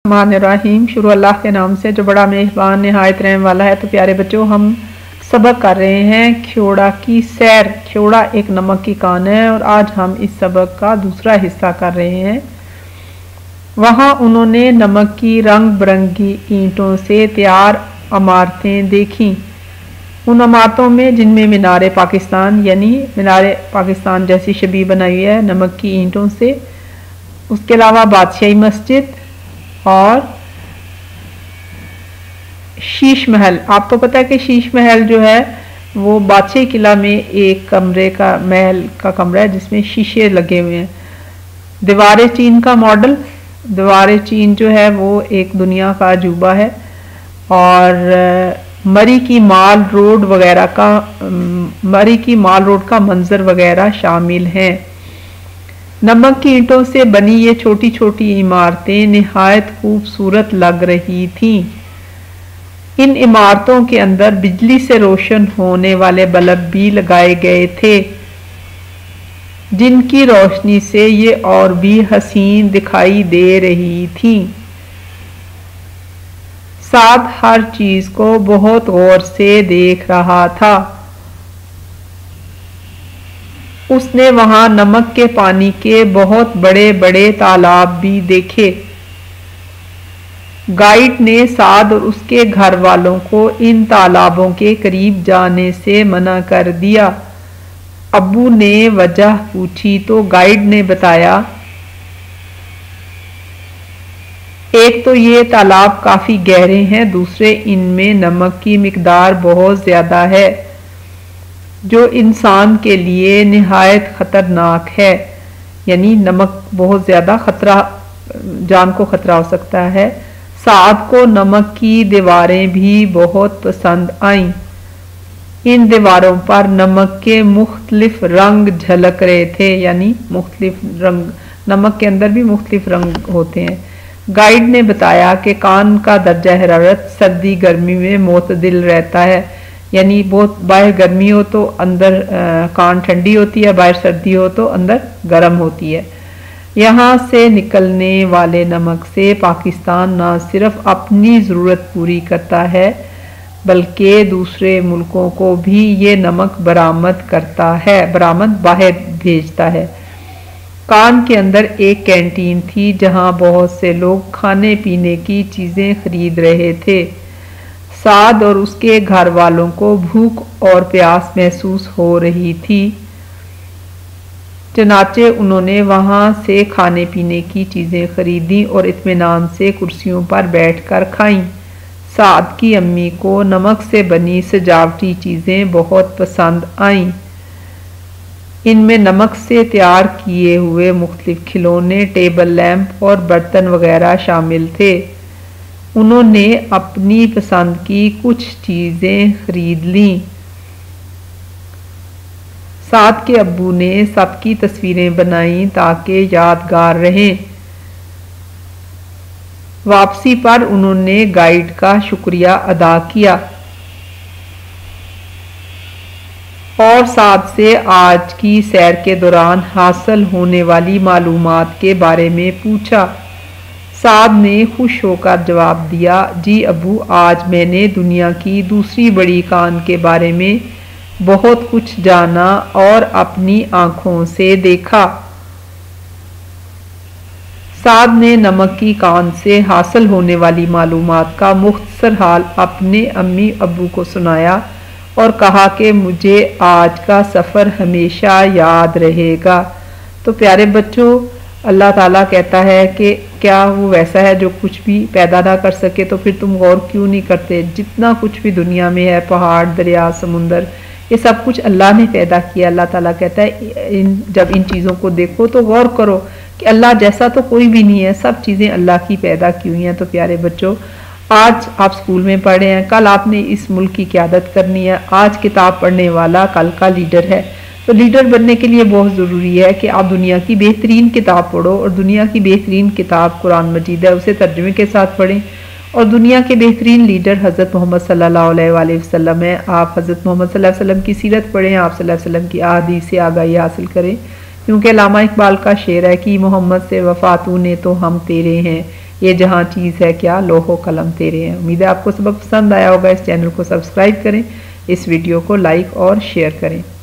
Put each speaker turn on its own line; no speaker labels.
الرحمن الرحیم، شروع اللہ کے نام سے جو بڑا مہربان نہایت رحم والا ہے۔ تو پیارے بچوں، ہم سبق کر رہے ہیں کھیوڑا کی سیر۔ کھیوڑا ایک نمک کی کان ہے اور آج ہم اس سبق کا دوسرا حصہ کر رہے ہیں۔ وہاں انہوں نے نمک کی رنگ برنگی اینٹوں سے تیار عمارتیں دیکھیں۔ ان عمارتوں میں جن میں مینار پاکستان یعنی مینار پاکستان جیسی شبیہ بنائی ہے نمک کی اینٹوں سے، اس کے علاوہ بادشاہی مسجد اور شیش محل۔ آپ کو پتہ ہے کہ شیش محل جو ہے وہ بادشاہی قلعہ میں ایک کمرے کا محل کا کمرہ ہے جس میں شیشے لگے ہوئے ہیں۔ دیوار چین کا ماڈل، دیوار چین جو ہے وہ ایک دنیا کا عجوبہ ہے، اور مری کی مال روڈ کا منظر وغیرہ شامل ہیں۔ نمک کی اینٹوں سے بنی یہ چھوٹی چھوٹی عمارتیں نہایت خوبصورت لگ رہی تھیں۔ ان عمارتوں کے اندر بجلی سے روشن ہونے والے بلب بھی لگائے گئے تھے، جن کی روشنی سے یہ اور بھی حسین دکھائی دے رہی تھیں۔ سعد ہر چیز کو بہت غور سے دیکھ رہا تھا۔ اس نے وہاں نمک کے پانی کے بہت بڑے بڑے تالاب بھی دیکھے۔ گائیڈ نے سعد اور اس کے گھر والوں کو ان تالابوں کے قریب جانے سے منع کر دیا۔ ابو نے وجہ پوچھی تو گائیڈ نے بتایا، ایک تو یہ تالاب کافی گہرے ہیں، دوسرے ان میں نمک کی مقدار بہت زیادہ ہے جو انسان کے لیے نہایت خطرناک ہے، یعنی نمک بہت زیادہ جان کو خطرہ ہو سکتا ہے۔ سعد کو نمک کی دیواریں بھی بہت پسند آئیں۔ ان دیواروں پر نمک کے مختلف رنگ جھلک رہے تھے، یعنی مختلف رنگ، نمک کے اندر بھی مختلف رنگ ہوتے ہیں۔ گائیڈ نے بتایا کہ کان کا درجہ حرارت سردی گرمی میں معتدل رہتا ہے، یعنی بہت باہر گرمی ہو تو اندر کان ٹھنڈی ہوتی ہے، باہر سردی ہو تو اندر گرم ہوتی ہے۔ یہاں سے نکلنے والے نمک سے پاکستان نہ صرف اپنی ضرورت پوری کرتا ہے بلکہ دوسرے ملکوں کو بھی یہ نمک برآمد باہر بھیجتا ہے۔ کان کے اندر ایک کینٹین تھی جہاں بہت سے لوگ کھانے پینے کی چیزیں خرید رہے تھے۔ سعد اور اس کے گھر والوں کو بھوک اور پیاس محسوس ہو رہی تھی، چنانچہ انہوں نے وہاں سے کھانے پینے کی چیزیں خریدیں اور اطمینان سے کرسیوں پر بیٹھ کر کھائیں۔ سعد کی امی کو نمک سے بنی سجاوٹی چیزیں بہت پسند آئیں۔ ان میں نمک سے تیار کیے ہوئے مختلف کھلونے، ٹیبل لیمپ اور برتن وغیرہ شامل تھے۔ انہوں نے اپنی پسند کی کچھ چیزیں خرید لیں۔ سعد کے ابو نے سب کی تصویریں بنائیں تاکہ یادگار رہیں۔ واپسی پر انہوں نے گائیڈ کا شکریہ ادا کیا اور سعد سے آج کی سیر کے دوران حاصل ہونے والی معلومات کے بارے میں پوچھا۔ سعد نے خوش ہو کر جواب دیا، جی ابو، آج میں نے دنیا کی دوسری بڑی کان کے بارے میں بہت کچھ جانا اور اپنی آنکھوں سے دیکھا۔ سعد نے نمک کی کان سے حاصل ہونے والی معلومات کا مختصر حال اپنے امی ابو کو سنایا اور کہا کہ مجھے آج کا سفر ہمیشہ یاد رہے گا۔ تو پیارے بچوں، اللہ تعالیٰ کہتا ہے کہ کیا وہ ویسا ہے جو کچھ بھی پیدا نہ کر سکے؟ تو پھر تم غور کیوں نہیں کرتے؟ جتنا کچھ بھی دنیا میں ہے، پہاڑ، دریا، سمندر، یہ سب کچھ اللہ نے پیدا کیا۔ اللہ تعالیٰ کہتا ہے جب ان چیزوں کو دیکھو تو غور کرو کہ اللہ جیسا تو کوئی بھی نہیں ہے، سب چیزیں اللہ کی پیدا کی ہوئی ہیں۔ تو پیارے بچوں، آج آپ اسکول میں پڑھے ہیں، کل آپ نے اس ملک کی قیادت کرنی ہے۔ آج کتاب پڑھنے والا کل کا لیڈر ہے۔ تو لیڈر بننے کے لیے بہت ضروری ہے کہ آپ دنیا کی بہترین کتاب پڑھو، اور دنیا کی بہترین کتاب قرآن مجید ہے، اسے ترجمے کے ساتھ پڑھیں۔ اور دنیا کے بہترین لیڈر حضرت محمد صلی اللہ علیہ وآلہ وسلم ہیں۔ آپ حضرت محمد صلی اللہ علیہ وسلم کی سیرت پڑھیں، آپ صلی اللہ علیہ وسلم کی احادیث سے آگاہی حاصل کریں، کیونکہ علامہ اقبال کا شعر ہے کہ محمد سے وفا تو نے تو ہم تیرے ہیں، یہ جہاں چیز ہے کیا لوح و قلم تیرے ہیں۔ امید ہے آپ کو سبق پسند آیا ہوگا۔ اس چینل کو سبسکرائب کریں، اس ویڈیو کو لائک اور شیئر کریں۔